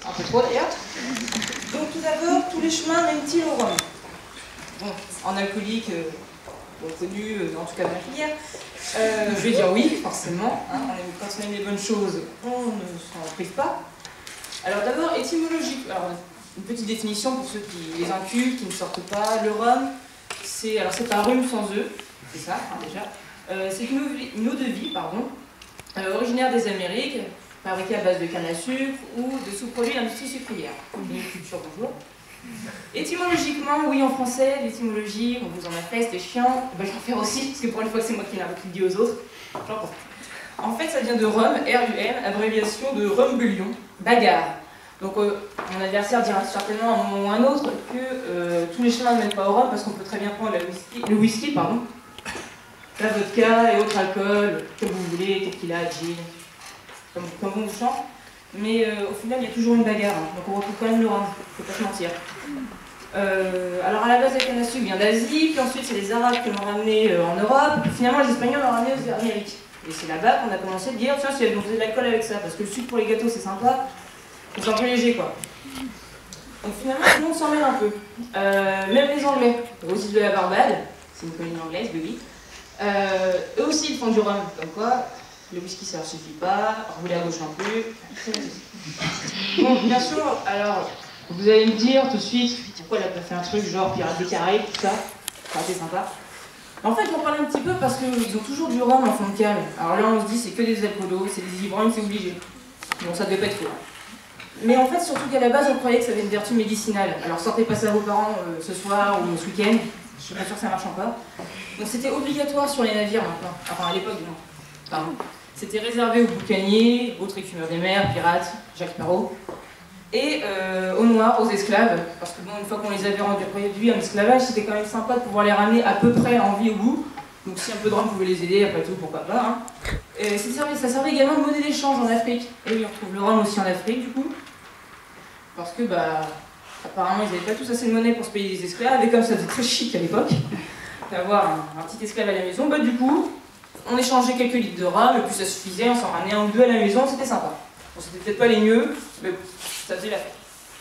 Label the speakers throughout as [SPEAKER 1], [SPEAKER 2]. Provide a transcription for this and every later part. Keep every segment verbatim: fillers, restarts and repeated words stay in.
[SPEAKER 1] un peu trop d'ailleurs. Donc tout d'abord, tous les chemins mènent-ils au rhum? Bon, en alcoolique, euh, bon, connu, euh, en tout cas dans la filière, euh, je vais dire oui, forcément. Hein, on aime, quand on aime les bonnes choses, on ne s'en prive pas. Alors d'abord, étymologique. Alors, une petite définition pour ceux qui les incultent, qui ne sortent pas. Le rhum, c'est alors c'est un rhume sans œufs, c'est ça hein, déjà. Euh, c'est une, une eau de vie, pardon, euh, originaire des Amériques, fabriquée à base de canne à sucre ou de sous-produits d'industrie sucrière. Une culture bonjour. Étymologiquement, oui en français, l'étymologie, on vous en a fait, c'était chiant, ben, je vais en faire aussi, parce que pour une fois que c'est moi qui l'ai dit aux autres, j'en profite. En fait, ça vient de rhum, R U M, abréviation de rhum-bullion, bagarre. Donc euh, mon adversaire dira certainement à un moment ou à un autre que euh, tous les chemins ne mènent pas au rhum, parce qu'on peut très bien prendre la whisky, le whisky, pardon, la vodka et autres alcools, comme vous voulez, tequila, gin, comme, comme on vous chante. Mais euh, au final, il y a toujours une bagarre, hein. Donc on retrouve quand même le rhum, faut pas se mentir. Euh, alors à la base, la canne à sucre vient d'Asie, puis ensuite c'est les Arabes qui l'ont ramené euh, en Europe, puis finalement les Espagnols l'ont ramené aux Amériques. Et c'est là-bas qu'on a commencé à dire, tiens, si on faisait de l'alcool avec ça, parce que le sucre pour les gâteaux c'est sympa, mais c'est un peu léger quoi. Donc finalement, tout le monde s'en mêle un peu. Euh, même les Anglais, aux îles de la Barbade, c'est une colonie anglaise, oui. Euh, eux aussi ils font du rhum, comme quoi. Le whisky ça ne suffit pas, rouler à gauche non plus. Bon, bien sûr, alors, vous allez me dire tout de suite, pourquoi elle a pas fait un truc genre Pirates des Caraïbes, tout ça, ça c'est sympa. En fait, j'en parle un petit peu parce qu'ils ont toujours du rhum en fond de cale. Alors là, on se dit, c'est que des alcoolos, c'est des ivrognes, c'est obligé. Bon, ça devait pas être faux. Mais en fait, surtout qu'à la base, on croyait que ça avait une vertu médicinale. Alors sortez pas ça à vos parents euh, ce soir ou ce week-end, je suis pas sûre que ça marche encore. Donc c'était obligatoire sur les navires maintenant, enfin à l'époque, non. Pardon. C'était réservé aux boucaniers, autres écumeurs des mers, pirates, Jacques Sparrow, et euh, aux noirs, aux esclaves, parce que bon, une fois qu'on les avait rendus réduits en esclavage, c'était quand même sympa de pouvoir les ramener à peu près en vie au bout. Donc si un peu de rhum pouvait les aider, après tout, pourquoi pas. Hein. Et ça, servait, ça servait également de monnaie d'échange en Afrique. Et oui, on retrouve le rhum aussi en Afrique, du coup. Parce que, bah, apparemment, ils n'avaient pas tous assez de monnaie pour se payer des esclaves, et comme ça faisait très chic à l'époque, d'avoir un, un petit esclave à la maison, bah du coup, on échangeait quelques litres de rhum, et puis ça suffisait, on s'en ramenait un ou deux à la maison, c'était sympa. Bon, c'était peut-être pas les mieux, mais ça faisait la fête.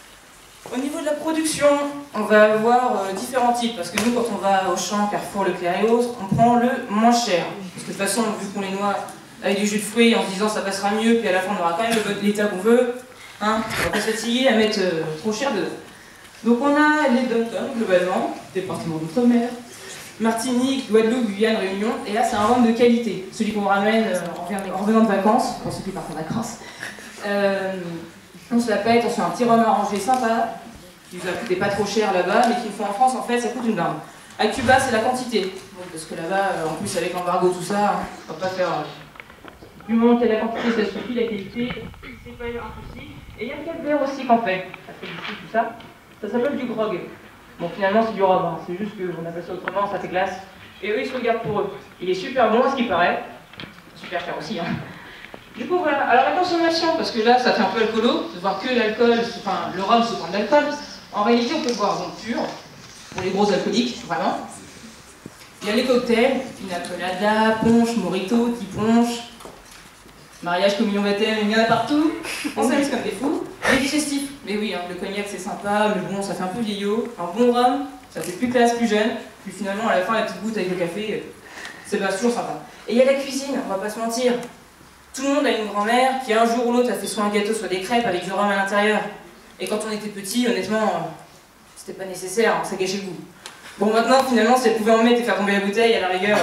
[SPEAKER 1] Au niveau de la production, on va avoir euh, différents types, parce que nous, quand on va au champ, Carrefour, Leclerc et autres, on prend le moins cher. Parce que de toute façon, vu qu'on les noie avec du jus de fruits, en se disant ça passera mieux, puis à la fin on aura quand même l'état qu'on veut, hein, on va pas se fatiguer à mettre euh, trop cher dedans. Donc on a les dom-toms, globalement, département d'outre-mer, Martinique, Guadeloupe, Guyane, Réunion, et là c'est un rhum de qualité, celui qu'on ramène euh, en revenant de vacances, pour ceux qui partent en vacances. Euh, on se la pète, on se fait un petit rhum arrangé sympa, qui ne vous a coûté pas trop cher là-bas, mais qu'il faut en France en fait, ça coûte une blinde. À Cuba c'est la quantité, bon, parce que là-bas, euh, en plus avec l'embargo tout ça, hein, on va pas faire... Euh, du moment qu'il y a la quantité ça suffit, la qualité c'est pas un souci. Et il y a le calvaire aussi qu'on fait, ça fait ici tout ça, ça s'appelle du grog. Bon, finalement, c'est du rhum, hein. C'est juste qu'on appelle ça autrement, ça fait glace. Et eux, ils se le gardent pour eux. Il est super bon, à ce qui paraît. Super cher aussi, hein. Du coup, voilà. Alors, la consommation, parce que là, ça fait un peu alcoolo, de voir que l'alcool, enfin, le rhum, c'est pas de l'alcool. En réalité, on peut boire donc pur, pour les gros alcooliques, vraiment. Il y a les cocktails, pina colada, punch, mojito, petit punch, mariage, communion, baptême, il y en a partout. On s'amuse comme des fous. Les digestifs, mais oui, hein, le cognac c'est sympa, le bon ça fait un peu vieillot. Un bon rhum, ça fait plus classe, plus jeune. Puis finalement, à la fin, la petite goutte avec le café, c'est bah, toujours sympa. Et il y a la cuisine, on va pas se mentir. Tout le monde a une grand-mère qui un jour ou l'autre a fait soit un gâteau, soit des crêpes avec du rhum à l'intérieur. Et quand on était petit, honnêtement, c'était pas nécessaire, hein, ça gâchait le goût. Bon, maintenant, finalement, si elle pouvait en mettre et faire tomber la bouteille, à la rigueur,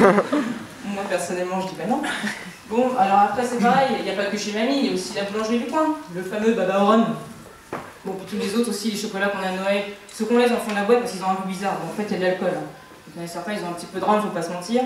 [SPEAKER 1] moi personnellement, je dis pas non. Bon, alors après c'est pareil, il n'y a pas que chez mamie, il y a aussi la boulangerie du coin, le fameux baba au rhum. Bon, puis tous les autres aussi, les chocolats qu'on a à Noël, ceux qu'on laisse en fond de la boîte parce qu'ils ont un goût bizarre. Bon, en fait, il y a de l'alcool. Hein. Il y en a certains, ils ont un petit peu de rhum, faut pas se mentir.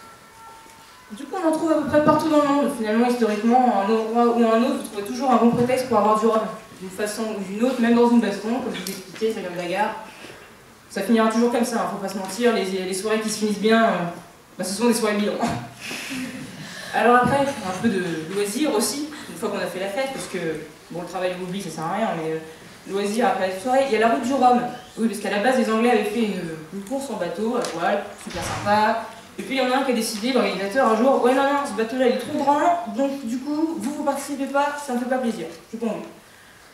[SPEAKER 1] Du coup, on en trouve à peu près partout dans le monde. Finalement, historiquement, à un endroit ou à un autre, vous trouvez toujours un bon prétexte pour avoir du rhum. D'une façon ou d'une autre, même dans une baston, comme je vous ai expliqué, c'est comme bagarre. Ça finira toujours comme ça, hein, faut pas se mentir. Les, les soirées qui se finissent bien, euh, bah, ce sont des soirées bidons. Alors après, un peu de loisirs aussi, une fois qu'on a fait la fête, parce que, bon, le travail de l'oubli, ça sert à rien, mais euh, loisirs après la soirée, il y a la route du rhum. Oui, parce qu'à la base, les Anglais avaient fait une, une course en bateau, à voile, super sympa. Et puis il y en a un qui a décidé, l'organisateur, un jour, ouais, non, non, ce bateau-là, il est trop grand, donc du coup, vous, vous participez pas, ça me fait pas plaisir, je suis pas envie.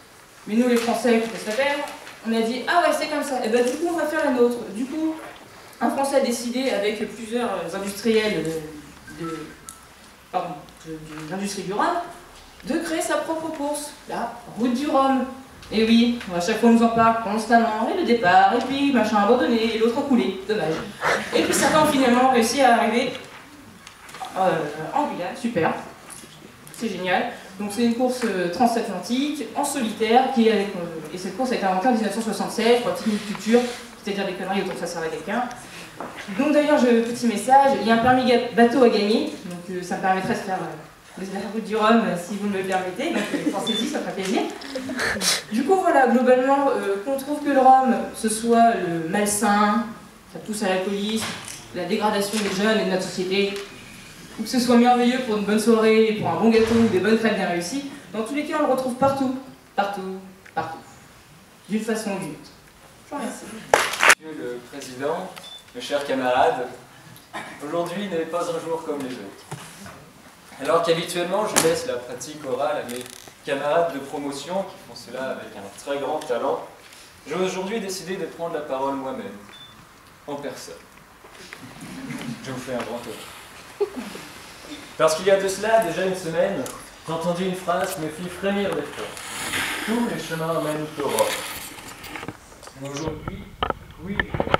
[SPEAKER 1] Mais nous, les Français, qui se faire, on a dit, ah ouais, c'est comme ça. Et ben du coup, on va faire la nôtre. Du coup, un Français a décidé, avec plusieurs industriels de, de, pardon, de, de l'industrie du rhum, de créer sa propre course, la route du rhum. Et oui, à chaque fois on nous en parle constamment, et le départ, et puis machin abandonné, et l'autre a coulé, dommage. Et puis certains ont finalement réussi à arriver euh, en Guyane, super, c'est génial. Donc c'est une course euh, transatlantique, en solitaire, qui est avec, euh, et cette course a été inventée en mille neuf cent soixante-seize, pour la petite culture, c'est-à-dire des conneries autant que ça sert à quelqu'un. Donc d'ailleurs, je, petit message, il y a un permis bateau à gagner, donc euh, ça me permettrait de faire euh, la route du rhum euh, si vous me le permettez, donc euh, pensez-y, ça fera plaisir. Du coup voilà, globalement, euh, qu'on trouve que le rhum, ce soit le malsain, ça pousse à l'alcoolisme, la dégradation des jeunes et de notre société, ou que ce soit merveilleux pour une bonne soirée, pour un bon gâteau ou des bonnes crêpes bien réussies, dans tous les cas on le retrouve partout, partout, partout, d'une façon ou d'une autre. Je vous remercie.
[SPEAKER 2] Monsieur le Président, mes chers camarades, aujourd'hui n'est pas un jour comme les autres. Alors qu'habituellement je laisse la pratique orale à mes camarades de promotion qui font cela avec un très grand talent, j'ai aujourd'hui décidé de prendre la parole moi-même, en personne. Je vous fais un grand tour. Parce qu'il y a de cela déjà une semaine, j'ai entendu une phrase qui me fit frémir d'effroi. Tous les chemins mènent au Rhum. Aujourd'hui, oui,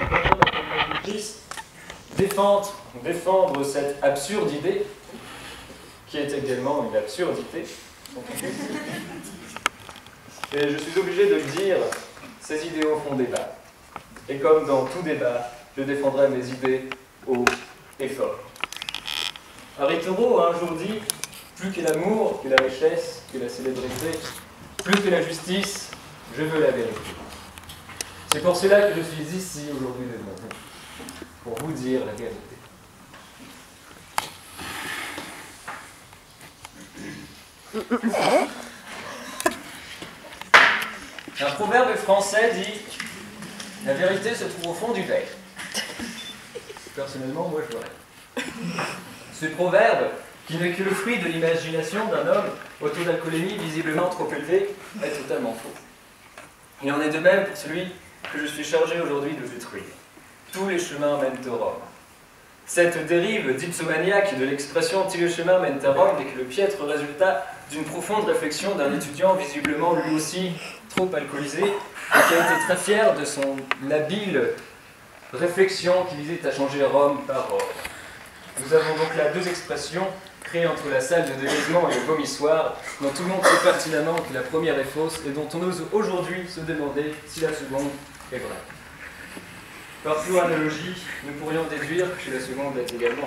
[SPEAKER 2] défendre, défendre cette absurde idée, qui est également une absurdité. Et je suis obligé de le dire, ces idéaux font débat. Et comme dans tout débat, je défendrai mes idées haut et fort. Harry Thoreau a un jour dit, plus que l'amour, que la richesse, que la célébrité, plus que la justice, je veux la vérité. C'est pour cela que je suis ici aujourd'hui devant vous, pour vous dire la vérité. Un proverbe français dit « La vérité se trouve au fond du verre ». Personnellement, moi je l'aurais. Ce proverbe, qui n'est que le fruit de l'imagination d'un homme au taux d'alcoolémie visiblement trop élevé, est totalement faux. Il en est de même pour celui que je suis chargé aujourd'hui de détruire. Tous les chemins mènent au Rhum. Cette dérive dipsomaniaque de l'expression « tous les chemins mènent à Rome » n'est que le piètre résultat d'une profonde réflexion d'un étudiant visiblement lui aussi trop alcoolisé et qui a été très fier de son habile réflexion qui visait à changer Rome par Rome. Nous avons donc là deux expressions créées entre la salle de déguisement et le vomissoir, dont tout le monde sait pertinemment que la première est fausse et dont on ose aujourd'hui se demander si la seconde est vraie. Par pure analogie, nous pourrions déduire que la seconde est également.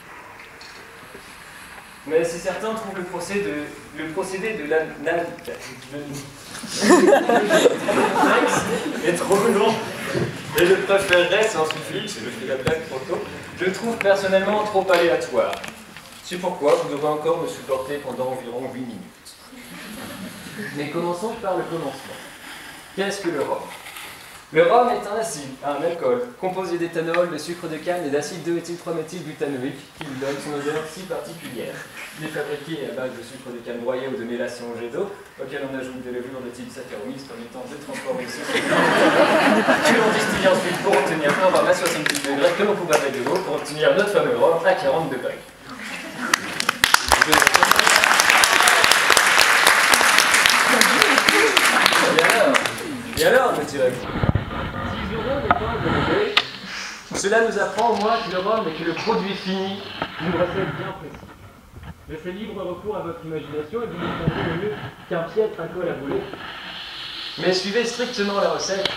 [SPEAKER 2] Mais si certains trouvent le procédé de, le procédé de la est trop long et je préférerais sans suffix, je fais la blague trop tôt, je le trouve personnellement trop aléatoire. C'est pourquoi vous devrez encore me supporter pendant environ huit minutes. Mais commençons par le commencement. Qu'est-ce que le rhum? Le rhum est un acide, un alcool, composé d'éthanol, de sucre de canne et d'acide deux éthyle trois méthylbutanoïque qui lui donne son odeur si particulière. Il est fabriqué à base de sucre de canne broyé ou de mélation au jet d'eau, auquel on ajoute des levures de type Saccharomyces permettant de transformer ce sucre que l'on distille ensuite pour obtenir un rhum à soixante-dix degrés que l'on coupe avec de l'eau pour obtenir notre fameux rhum à quarante degrés. Et alors, et alors, me direz-vous, cela nous apprend au moins que le rhum n'est que le produit fini d'une recette bien précise. Je fais libre recours à votre imagination et vous me comprendrez le mieux qu'un piètre alcool à brûler. Mais suivez strictement la recette.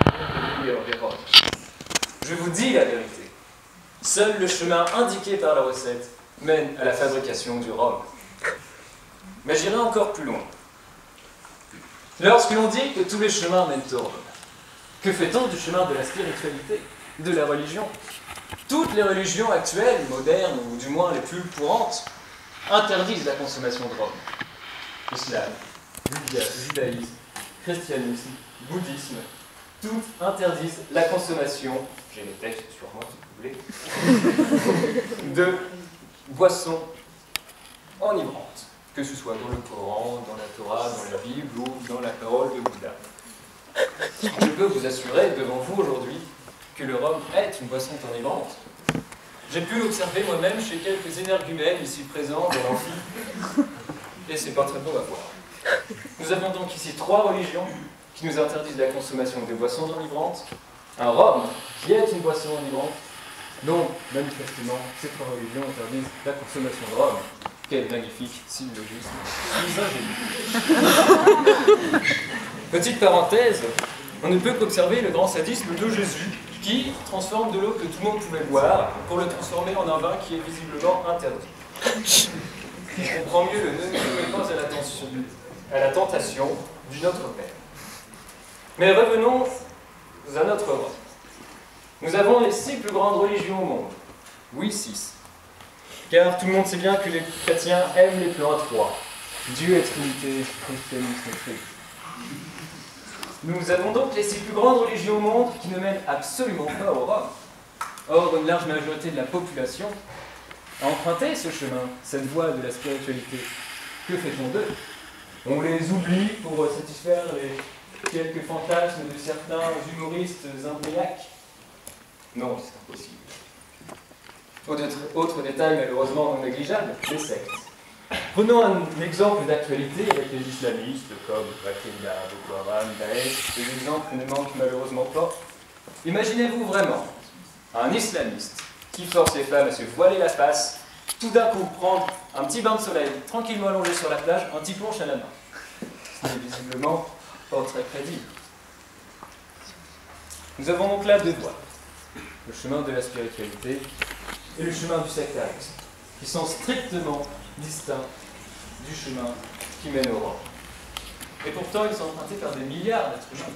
[SPEAKER 2] Je vous dis la vérité. Seul le chemin indiqué par la recette mène à la fabrication du rhum. Mais j'irai encore plus loin. Lorsque l'on dit que tous les chemins mènent au rhum, que fait-on du chemin de la spiritualité, de la religion? Toutes les religions actuelles, modernes, ou du moins les plus courantes, interdisent la consommation de rhum. Islam, judaïsme, christianisme, bouddhisme, toutes interdisent la consommation, j'ai les textes sur moi si vous voulez, de boissons enivrantes. que ce soit dans le Coran, dans la Torah, dans la Bible ou dans la parole de Bouddha. Je peux vous assurer devant vous aujourd'hui que le rhum est une boisson enivrante. J'ai pu l'observer moi-même chez quelques énergumènes ici présents dans l'amphi, et c'est pas très beau à voir. Nous avons donc ici trois religions qui nous interdisent la consommation des boissons enivrantes, un rhum qui est une boisson enivrante, donc manifestement ces trois religions interdisent la consommation de rhum. Quel magnifique syllogisme misogyne. Petite parenthèse, on ne peut qu'observer le grand sadisme de Jésus qui transforme de l'eau que tout le monde pouvait boire pour le transformer en un vin qui est visiblement interdit. On comprend mieux le nœud qui n'est pas à la, tension, à la tentation du Notre Père. Mais revenons à notre roi. Nous avons les six plus grandes religions au monde. Oui, six. Car tout le monde sait bien que les chrétiens aiment les plans à trois. Dieu est Trinité, christianisme est Christ. Nous avons donc les six plus grandes religions au monde qui ne mènent absolument pas au rhum. Or, une large majorité de la population a emprunté ce chemin, cette voie de la spiritualité. Que fait-on d'eux? On les oublie pour satisfaire les quelques fantasmes de certains humoristes imbriaques? Non, c'est impossible. Autre, autre détail malheureusement non négligeable, les sectes. Prenons un exemple d'actualité avec les islamistes comme Al-Qaïda, Boko Haram, Daesh. Ces exemples ne manquent malheureusement pas. Imaginez-vous vraiment un islamiste qui force les femmes à se voiler la face, tout d'un coup prendre un petit bain de soleil, tranquillement allongé sur la plage, un petit punch à la main. Ce n'est visiblement pas très crédible. Nous avons donc là deux voies. Le chemin de la spiritualité et le chemin du sectarisme, qui sont strictement distincts du chemin qui mène au rhum. Et pourtant, ils sont empruntés par des milliards d'êtres humains.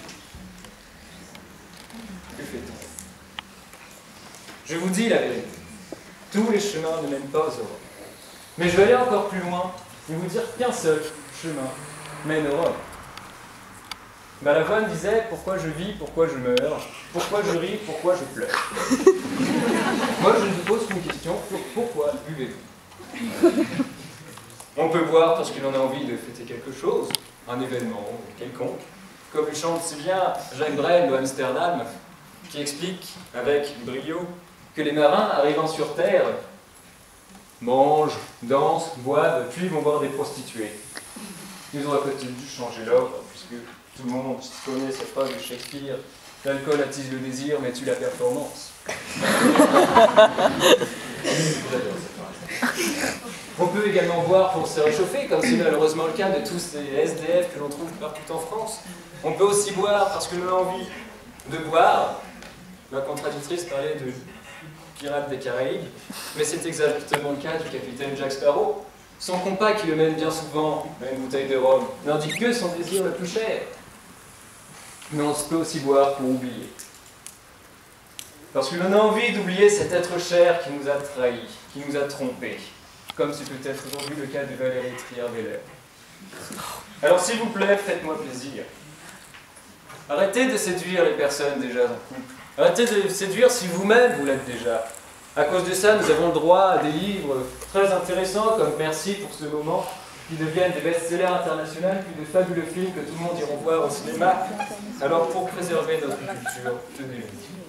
[SPEAKER 2] Que fait-on? Je vous dis la vérité. Tous les chemins ne mènent pas au rhum. Mais je vais aller encore plus loin et vous dire qu'un seul chemin mène au rhum. Balavoine disait « Pourquoi je vis, pourquoi je meurs, pourquoi je ris, pourquoi je pleure ?» Moi, je ne vous pose qu'une question, pourquoi buvez-vous? On peut boire parce que l'on a envie de fêter quelque chose, un événement quelconque, comme le chante si bien Jacques Brel de Amsterdam, qui explique avec brio que les marins arrivant sur Terre mangent, dansent, boivent, puis vont voir des prostituées. Ils auraient peut-être dû changer l'ordre, puisque tout le monde connaît cette phrase de Shakespeare, l'alcool attise le désir, mais tue la performance. On peut également boire pour se réchauffer, comme c'est malheureusement le cas de tous ces S D F que l'on trouve partout en France. On peut aussi boire parce que l'on a envie de boire. Ma contradictrice parlait de Pirates des Caraïbes, mais c'est exactement le cas du capitaine Jack Sparrow. Son compas, qui le mène bien souvent à une bouteille de rhum, n'indique que son désir le plus cher. Mais on peut aussi boire pour oublier. Parce que l'on a envie d'oublier cet être cher qui nous a trahis, qui nous a trompés, comme c'est peut-être aujourd'hui le cas de Valérie Trierweiler. Alors s'il vous plaît, faites-moi plaisir. Arrêtez de séduire les personnes déjà en couple. Arrêtez de séduire si vous-même vous l'êtes déjà. À cause de ça, nous avons le droit à des livres très intéressants comme Merci pour ce moment, qui deviennent des best-sellers internationaux, puis de fabuleux films que tout le monde ira voir au cinéma. Alors pour préserver notre culture, tenez-le.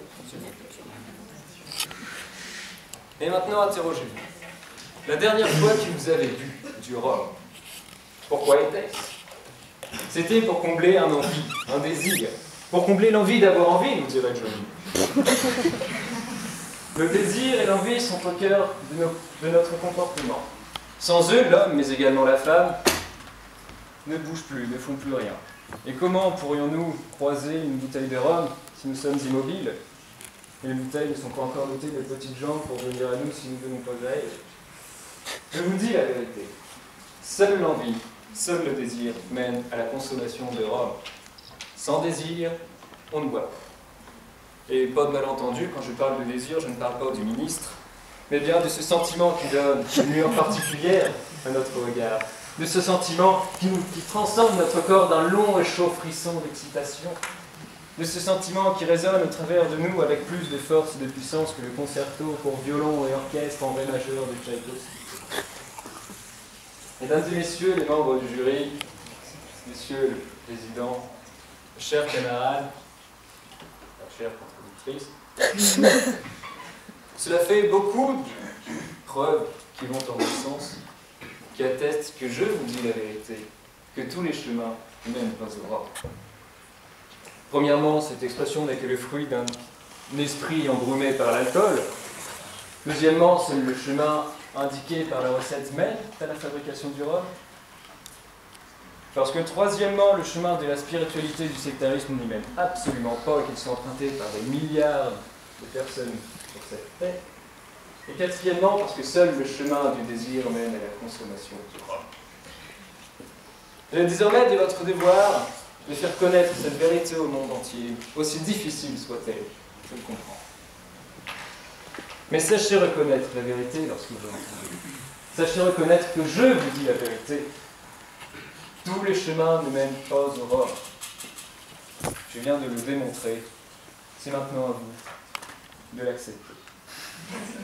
[SPEAKER 2] Et maintenant, interrogez-vous. La dernière fois que vous avez bu du rhum, pourquoi était-ce? C'était pour combler un envie, un désir. Pour combler l'envie d'avoir envie, nous dirait Johnny. Le désir et l'envie sont au cœur de, nos, de notre comportement. Sans eux, l'homme, mais également la femme, ne bougent plus, ne font plus rien. Et comment pourrions-nous croiser une bouteille de rhum si nous sommes immobiles? Et les bouteilles ne sont pas encore dotées de petites jambes pour venir à nous si nous ne venons pas à elles. Je vous dis la vérité. Seule l'envie, seul le désir mène à la consommation de rhum. Sans désir, on ne boit pas. Et pas de malentendu, quand je parle de désir, je ne parle pas du ministre, mais bien de ce sentiment qui donne une lueur particulière à notre regard, de ce sentiment qui, nous, qui transcende notre corps d'un long et chaud frisson d'excitation, de ce sentiment qui résonne au travers de nous avec plus de force et de puissance que le concerto pour violon et orchestre en ré majeur de Tchaïkovski. Mesdames et messieurs les membres du jury, monsieur le président, chers camarades, chère contributrice, cela fait beaucoup de preuves qui vont en mon sens, qui attestent que je vous dis la vérité, que tous les chemins mènent pas au roi. Premièrement, cette expression n'est que le fruit d'un esprit embrumé par l'alcool. Deuxièmement, seul le chemin indiqué par la recette mène à la fabrication du rhum. Parce que troisièmement, le chemin de la spiritualité du sectarisme n'y mène absolument pas, et qu'ils sont empruntés par des milliards de personnes sur cette terre. Et quatrièmement, parce que seul le chemin du désir mène à la consommation du rhum. Il est désormais de votre devoir de faire connaître cette vérité au monde entier, aussi difficile soit-elle, je le comprends. Mais sachez reconnaître la vérité lorsque vous l'entendez. Sachez reconnaître que je vous dis la vérité. Tous les chemins ne mènent pas au rhum. Je viens de le démontrer. C'est maintenant à vous de l'accepter.